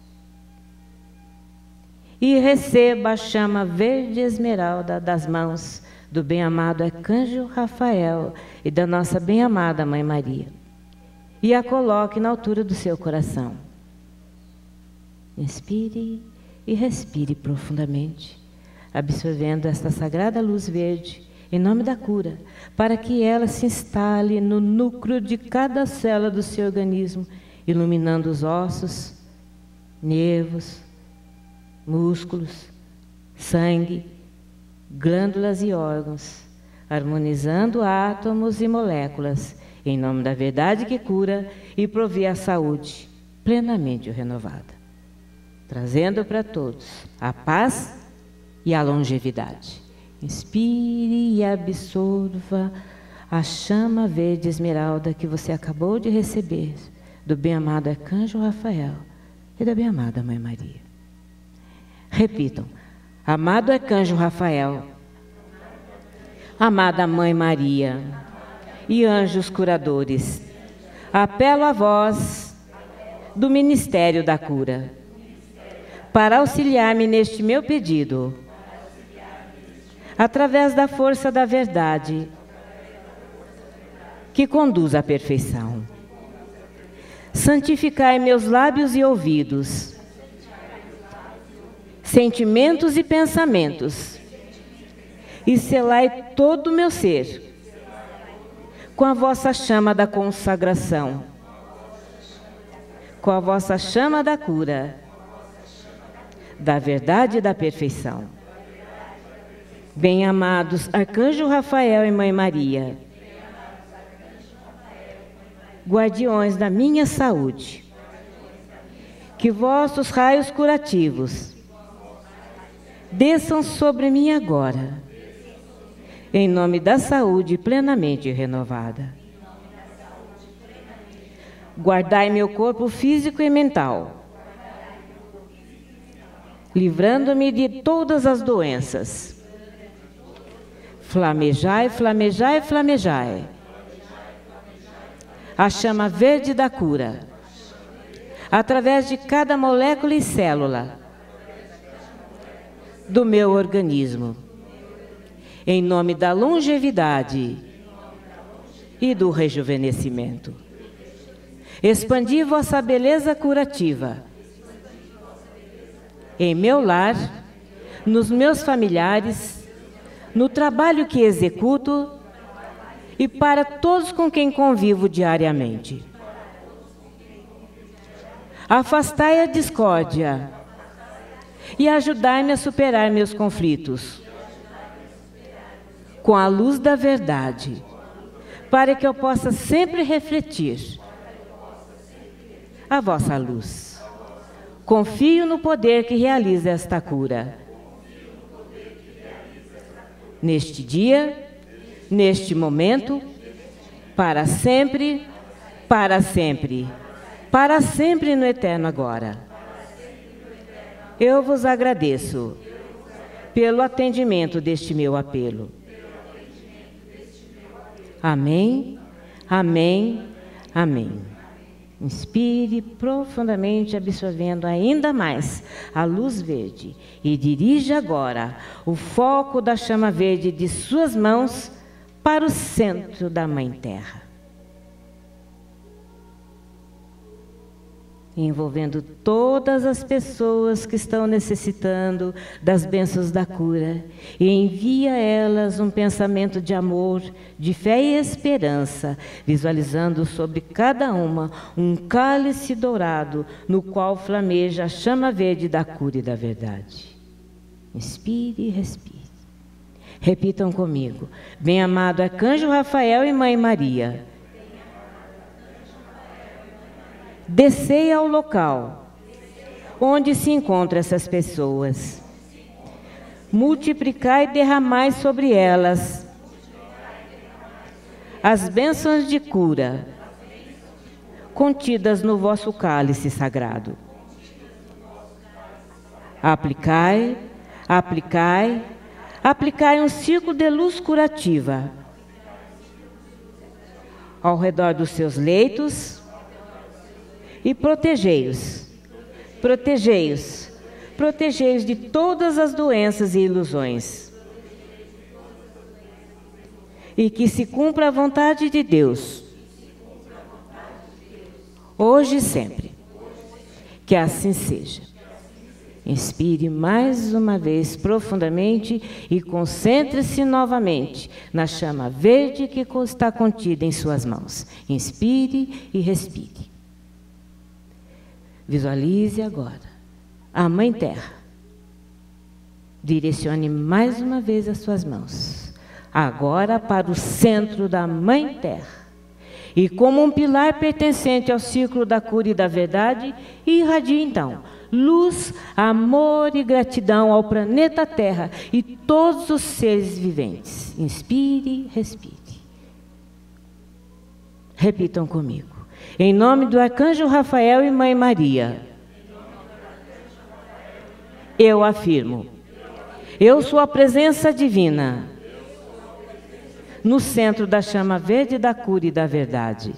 e receba a chama verde esmeralda das mãos do bem-amado arcanjo Rafael e da nossa bem-amada Mãe Maria, e a coloque na altura do seu coração. Inspire e respire profundamente, absorvendo esta sagrada luz verde em nome da cura, para que ela se instale no núcleo de cada célula do seu organismo, iluminando os ossos, nervos, músculos, sangue, glândulas e órgãos, harmonizando átomos e moléculas, em nome da verdade que cura e provê a saúde plenamente renovada, trazendo para todos a paz e a longevidade. Inspire e absorva a chama verde esmeralda que você acabou de receber do bem-amado arcanjo Rafael e da bem-amada Mãe Maria. Repitam: amado arcanjo Rafael, amada Mãe Maria e anjos curadores, apelo a vós do Ministério da Cura para auxiliar-me neste meu pedido, através da força da verdade que conduz à perfeição. Santificai meus lábios e ouvidos, sentimentos e pensamentos, e selai todo o meu ser com a vossa chama da consagração, com a vossa chama da cura, da verdade e da perfeição. Bem-amados Arcanjo Rafael e Mãe Maria, guardiões da minha saúde, que vossos raios curativos desçam sobre mim agora, em nome da saúde plenamente renovada. Guardai meu corpo físico e mental, livrando-me de todas as doenças. Flamejai, flamejai, flamejai. A chama verde da cura, através de cada molécula e célula do meu organismo, em nome da longevidade e do rejuvenescimento. Expandi vossa beleza curativa em meu lar, nos meus familiares, no trabalho que executo e para todos com quem convivo diariamente. Afastai a discórdia e ajudai-me a superar meus conflitos com a luz da verdade, para que eu possa sempre refletir a vossa luz. Confio no poder que realiza esta cura. Neste dia, neste momento, para sempre, para sempre, para sempre no eterno agora. Eu vos agradeço pelo atendimento deste meu apelo. Amém, amém, amém. Inspire profundamente, absorvendo ainda mais a luz verde e dirija agora o foco da chama verde de suas mãos para o centro da Mãe Terra, envolvendo todas as pessoas que estão necessitando das bênçãos da cura, e envia a elas um pensamento de amor, de fé e esperança, visualizando sobre cada uma um cálice dourado, no qual flameja a chama verde da cura e da verdade. Inspire e respire. Repitam comigo. Bem-amado Arcanjo Rafael e Mãe Maria, descei ao local onde se encontram essas pessoas. Multiplicai e derramai sobre elas as bênçãos de cura contidas no vosso cálice sagrado. Aplicai, aplicai, aplicai um círculo de luz curativa ao redor dos seus leitos, e protegei-os, protegei-os, protegei-os de todas as doenças e ilusões. E que se cumpra a vontade de Deus, hoje e sempre. Que assim seja. Inspire mais uma vez profundamente e concentre-se novamente na chama verde que está contida em suas mãos. Inspire e respire. Visualize agora a Mãe Terra. Direcione mais uma vez as suas mãos, agora para o centro da Mãe Terra. E como um pilar pertencente ao círculo da cura e da verdade, irradie então luz, amor e gratidão ao planeta Terra e todos os seres viventes. Inspire, respire. Repitam comigo. Em nome do Arcanjo Rafael e Mãe Maria, eu afirmo, eu sou a presença divina no centro da chama verde da cura e da verdade,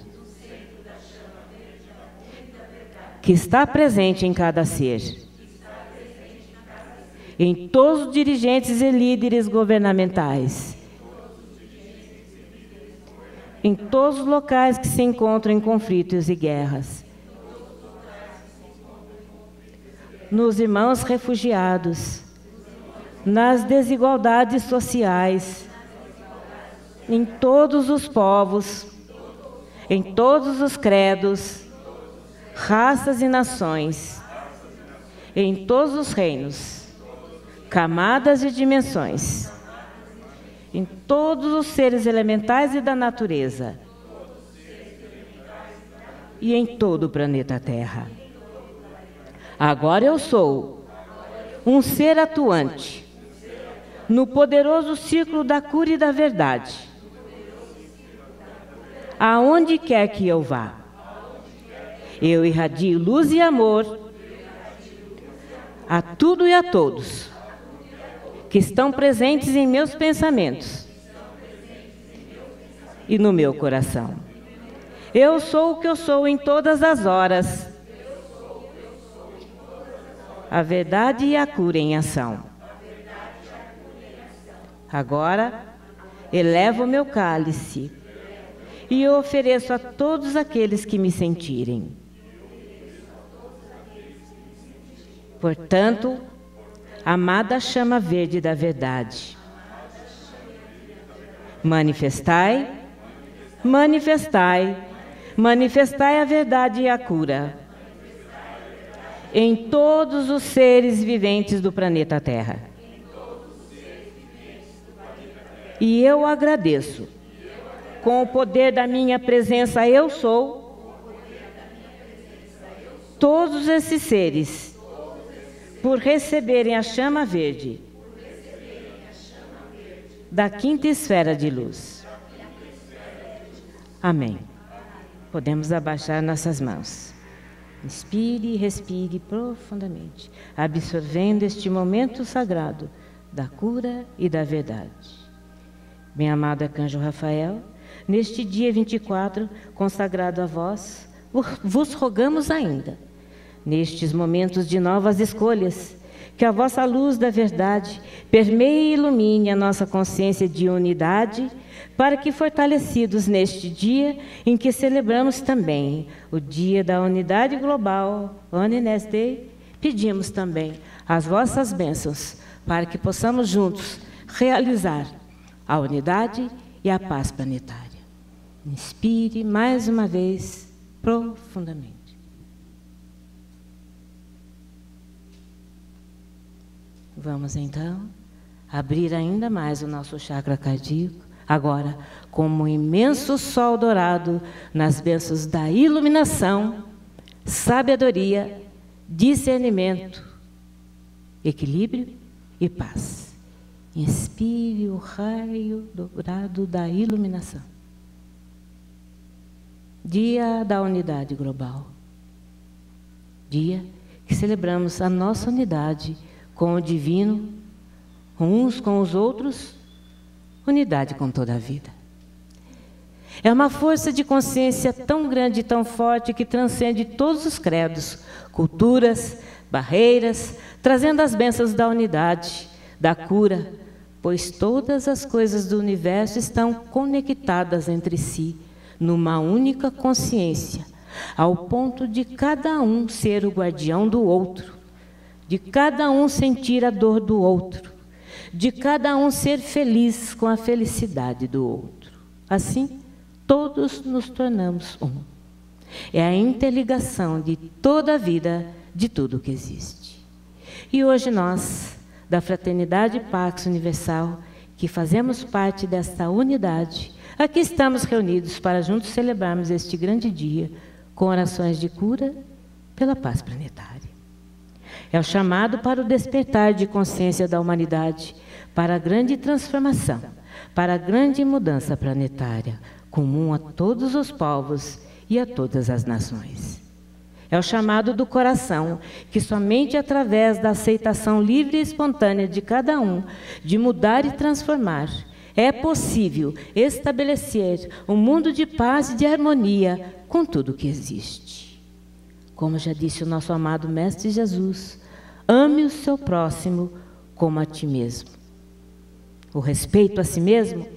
que está presente em cada ser, em todos os dirigentes e líderes governamentais, em todos os locais que se encontram em conflitos e guerras, nos irmãos refugiados, nas desigualdades sociais, em todos os povos, em todos os credos, raças e nações, em todos os reinos, camadas e dimensões, em todos os seres elementais e da natureza, e em todo o planeta Terra. Agora eu sou um ser atuante no poderoso círculo da cura e da verdade, aonde quer que eu vá. Eu irradio luz e amor a tudo e a todos que estão presentes em meus pensamentos e no meu coração. Eu sou o que eu sou em todas as horas. A verdade e a cura em ação. Agora, elevo o meu cálice e ofereço a todos aqueles que me sentirem. Portanto, amada chama verde da verdade, manifestai, manifestai, manifestai a verdade e a cura em todos os seres viventes do planeta Terra. E eu agradeço, com o poder da minha presença eu sou, todos esses seres, por receberem a chama verde da quinta esfera de luz. Amém. Podemos abaixar nossas mãos. Inspire e respire profundamente, absorvendo este momento sagrado da cura e da verdade. Bem amado Arcanjo Rafael, neste dia vinte e quatro, consagrado a vós, vos rogamos ainda, nestes momentos de novas escolhas, que a vossa luz da verdade permeie e ilumine a nossa consciência de unidade, para que, fortalecidos neste dia em que celebramos também o Dia da Unidade Global, Oneness Day, pedimos também as vossas bênçãos, para que possamos juntos realizar a unidade e a paz planetária. Inspire mais uma vez profundamente. Vamos então abrir ainda mais o nosso chakra cardíaco, agora como um imenso sol dourado nas bênçãos da iluminação, sabedoria, discernimento, equilíbrio e paz. Inspire o raio dourado da iluminação. Dia da unidade global. Dia que celebramos a nossa unidade com o divino, uns com os outros, unidade com toda a vida. É uma força de consciência tão grande e tão forte que transcende todos os credos, culturas, barreiras, trazendo as bênçãos da unidade, da cura, pois todas as coisas do universo estão conectadas entre si, numa única consciência, ao ponto de cada um ser o guardião do outro, de cada um sentir a dor do outro, de cada um ser feliz com a felicidade do outro. Assim, todos nos tornamos um. É a interligação de toda a vida, de tudo que existe. E hoje nós, da Fraternidade Pax Universal, que fazemos parte desta unidade, aqui estamos reunidos para juntos celebrarmos este grande dia com orações de cura pela paz planetária. É o chamado para o despertar de consciência da humanidade, para a grande transformação, para a grande mudança planetária, comum a todos os povos e a todas as nações. É o chamado do coração, que somente através da aceitação livre e espontânea de cada um, de mudar e transformar, é possível estabelecer um mundo de paz e de harmonia com tudo que existe. Como já disse o nosso amado Mestre Jesus, ame o seu próximo como a ti mesmo. O respeito a si mesmo,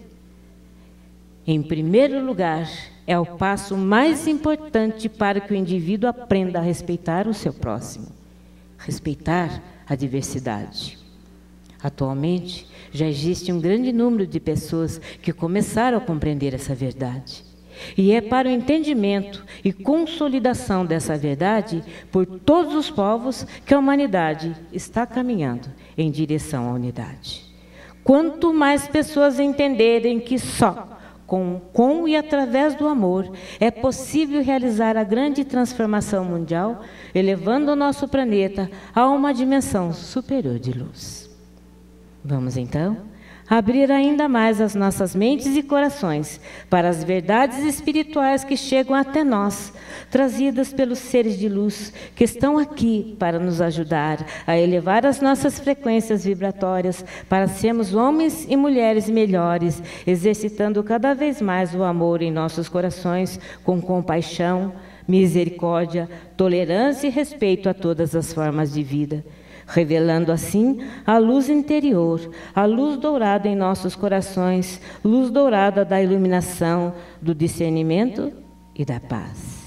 em primeiro lugar, é o passo mais importante para que o indivíduo aprenda a respeitar o seu próximo, respeitar a diversidade. Atualmente, já existe um grande número de pessoas que começaram a compreender essa verdade. E é para o entendimento e consolidação dessa verdade por todos os povos que a humanidade está caminhando em direção à unidade. Quanto mais pessoas entenderem que só com, com e através do amor é possível realizar a grande transformação mundial, elevando o nosso planeta a uma dimensão superior de luz. Vamos então abrir ainda mais as nossas mentes e corações para as verdades espirituais que chegam até nós, trazidas pelos seres de luz que estão aqui para nos ajudar a elevar as nossas frequências vibratórias para sermos homens e mulheres melhores, exercitando cada vez mais o amor em nossos corações com compaixão, misericórdia, tolerância e respeito a todas as formas de vida, revelando assim a luz interior, a luz dourada em nossos corações, luz dourada da iluminação, do discernimento e da paz.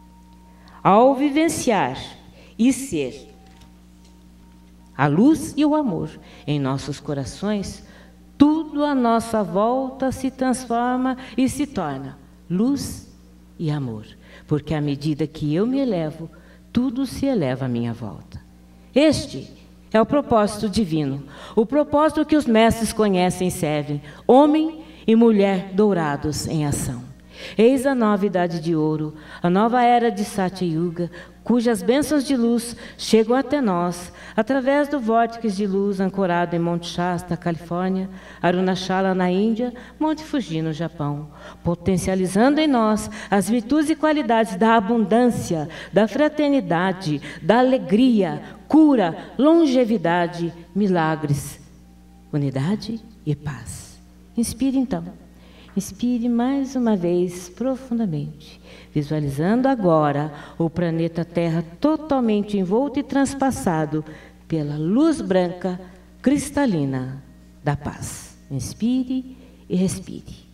Ao vivenciar e ser a luz e o amor em nossos corações, tudo à nossa volta se transforma e se torna luz e amor, porque à medida que eu me elevo, tudo se eleva à minha volta. Este é o propósito divino, o propósito que os mestres conhecem e servem, homem e mulher dourados em ação. Eis a nova idade de ouro, a nova era de Satya Yuga, cujas bênçãos de luz chegam até nós, através do vórtice de luz ancorado em Monte Shasta, Califórnia, Arunachala, na Índia, Monte Fuji, no Japão, potencializando em nós as virtudes e qualidades da abundância, da fraternidade, da alegria, cura, longevidade, milagres, unidade e paz. Inspire então. Inspire mais uma vez profundamente, visualizando agora o planeta Terra totalmente envolto e transpassado pela luz branca cristalina da paz. Inspire e respire.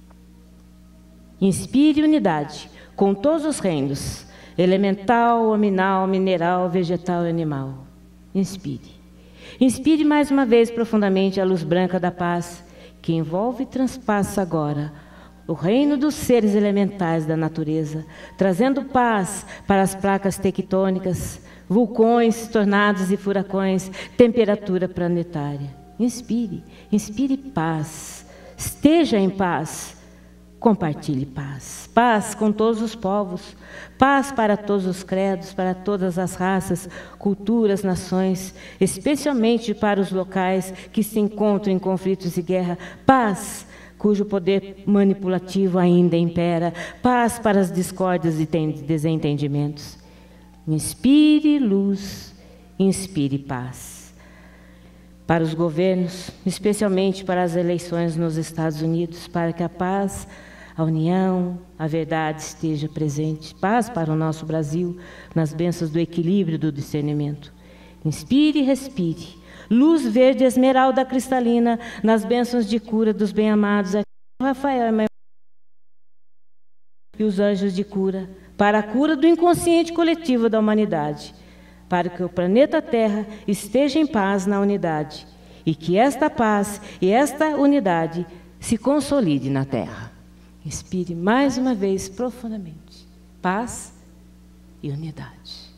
Inspire unidade com todos os reinos, elemental, aminal, mineral, vegetal e animal. Inspire. Inspire mais uma vez profundamente a luz branca da paz que envolve e transpassa agora o reino dos seres elementais da natureza, trazendo paz para as placas tectônicas, vulcões, tornados e furacões, temperatura planetária. Inspire, inspire paz, esteja em paz, compartilhe paz. Paz com todos os povos, paz para todos os credos, para todas as raças, culturas, nações, especialmente para os locais que se encontram em conflitos e guerra. Paz cujo poder manipulativo ainda impera, paz para as discórdias e desentendimentos. Inspire luz, inspire paz. Para os governos, especialmente para as eleições nos Estados Unidos, para que a paz, a união, a verdade esteja presente. Paz para o nosso Brasil, nas bênçãos do equilíbrio e do discernimento. Inspire e respire. Luz verde esmeralda cristalina, nas bênçãos de cura dos bem-amados, Rafael e os anjos de cura, para a cura do inconsciente coletivo da humanidade, para que o planeta Terra esteja em paz na unidade, e que esta paz e esta unidade se consolide na Terra. Inspire mais uma vez profundamente, paz e unidade.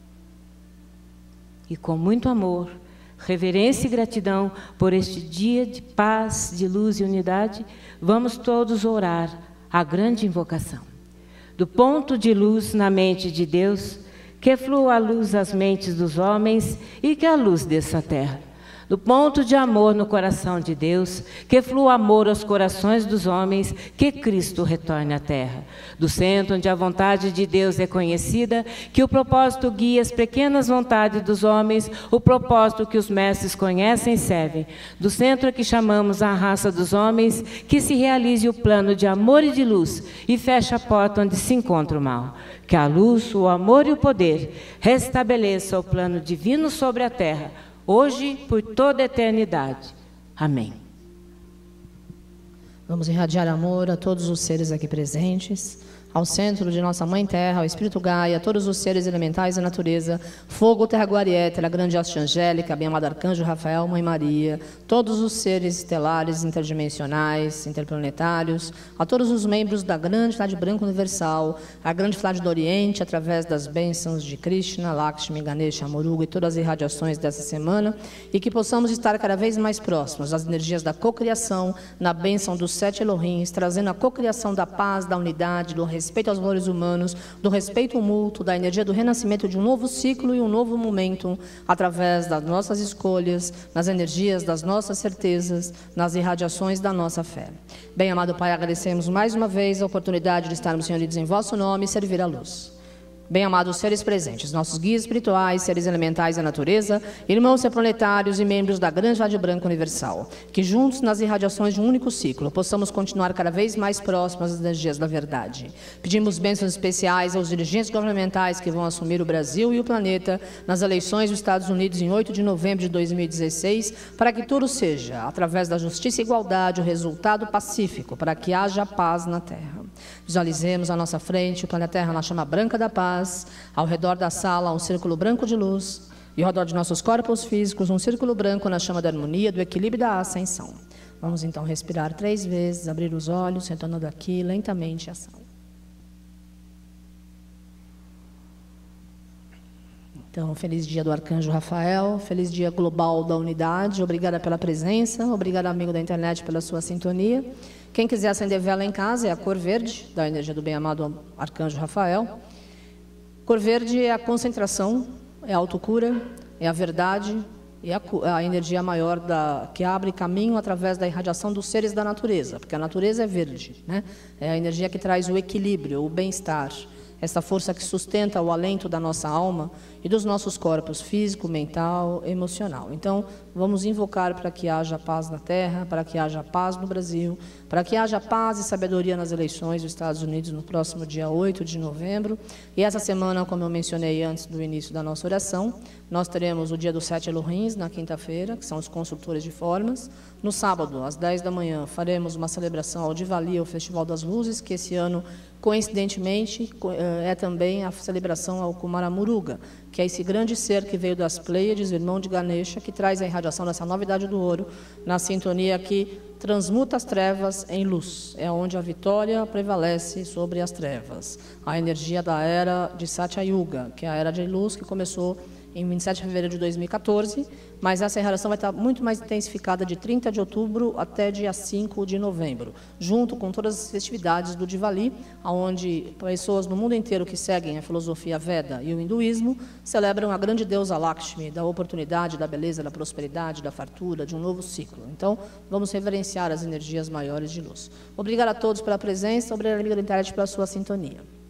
E com muito amor, reverência e gratidão por este dia de paz, de luz e unidade, vamos todos orar a grande invocação. Do ponto de luz na mente de Deus, que flua a luz às mentes dos homens e que a luz desça à terra. Do ponto de amor no coração de Deus, que flua amor aos corações dos homens, que Cristo retorne à terra. Do centro onde a vontade de Deus é conhecida, que o propósito guie as pequenas vontades dos homens, o propósito que os mestres conhecem e servem. Do centro a que chamamos a raça dos homens, que se realize o plano de amor e de luz e feche a porta onde se encontra o mal. Que a luz, o amor e o poder restabeleça o plano divino sobre a terra, hoje, por toda a eternidade. Amém. Vamos irradiar amor a todos os seres aqui presentes, ao centro de nossa Mãe Terra, ao Espírito Gaia, a todos os seres elementais da natureza, fogo, terra, guarda e éter, a grande hoste angélica, bem-amado Arcanjo Rafael, Mãe Maria, todos os seres estelares, interdimensionais, interplanetários, a todos os membros da grande Flade Branca Universal, a grande Flade do Oriente, através das bênçãos de Krishna, Lakshmi, Ganesha, Muruga e todas as irradiações dessa semana, e que possamos estar cada vez mais próximos das energias da cocriação, na bênção dos sete Elohims, trazendo a cocriação da paz, da unidade, do respeito aos valores humanos, do respeito mútuo, da energia do renascimento de um novo ciclo e um novo momento, através das nossas escolhas, nas energias das nossas certezas, nas irradiações da nossa fé. Bem, amado Pai, agradecemos mais uma vez a oportunidade de estarmos reunidos em vosso nome e servir a luz. Bem-amados seres presentes, nossos guias espirituais, seres elementais da natureza, irmãos interplanetários e membros da grande Flade Branca Universal, que juntos, nas irradiações de um único ciclo, possamos continuar cada vez mais próximos das energias da verdade. Pedimos bênçãos especiais aos dirigentes governamentais que vão assumir o Brasil e o planeta nas eleições dos Estados Unidos em oito de novembro de dois mil e dezesseis, para que tudo seja, através da justiça e igualdade, o resultado pacífico, para que haja paz na Terra. Visualizemos à nossa frente o planeta Terra na chama branca da paz, ao redor da sala um círculo branco de luz, e ao redor de nossos corpos físicos um círculo branco na chama da harmonia, do equilíbrio e da ascensão. Vamos então respirar três vezes, abrir os olhos, retornando aqui lentamente a ação. Então, feliz dia do Arcanjo Rafael, feliz dia global da unidade, obrigada pela presença, obrigada amigo da internet pela sua sintonia. Quem quiser acender vela em casa é a cor verde, da energia do bem-amado Arcanjo Rafael. Cor verde é a concentração, é a autocura, é a verdade, é a, a energia maior da, que abre caminho através da irradiação dos seres da natureza, porque a natureza é verde, né? É a energia que traz o equilíbrio, o bem-estar, essa força que sustenta o alento da nossa alma e dos nossos corpos físico, mental, emocional. Então, vamos invocar para que haja paz na Terra, para que haja paz no Brasil, para que haja paz e sabedoria nas eleições dos Estados Unidos no próximo dia oito de novembro. E essa semana, como eu mencionei antes do início da nossa oração, nós teremos o dia dos sete Elohims na quinta-feira, que são os construtores de formas. No sábado, às dez da manhã, faremos uma celebração ao Diwali, o Festival das Luzes, que esse ano, coincidentemente, é também a celebração ao Kumara Muruga, que é esse grande ser que veio das Pleiades, o irmão de Ganesha, que traz a irradiação dessa novidade do ouro, na sintonia que transmuta as trevas em luz. É onde a vitória prevalece sobre as trevas. A energia da era de Satya Yuga, que é a era de luz que começou em vinte e sete de fevereiro de dois mil e quatorze, mas essa irradiação vai estar muito mais intensificada de trinta de outubro até dia cinco de novembro, junto com todas as festividades do Diwali, onde pessoas no mundo inteiro que seguem a filosofia Veda e o hinduísmo celebram a grande deusa Lakshmi, da oportunidade, da beleza, da prosperidade, da fartura, de um novo ciclo. Então, vamos reverenciar as energias maiores de luz. Obrigada a todos pela presença, obrigada, amiga da internet, pela sua sintonia.